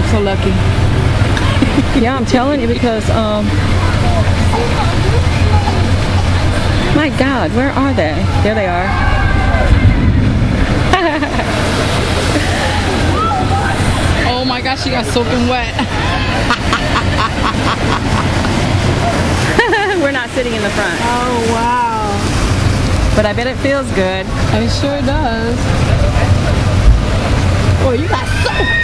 so lucky. Yeah, I'm telling you because, my God, where are they? There they are. Oh my gosh, she got soaking wet. We're not sitting in the front. Oh wow. But I bet it feels good. It sure does. Oh, you got soaked.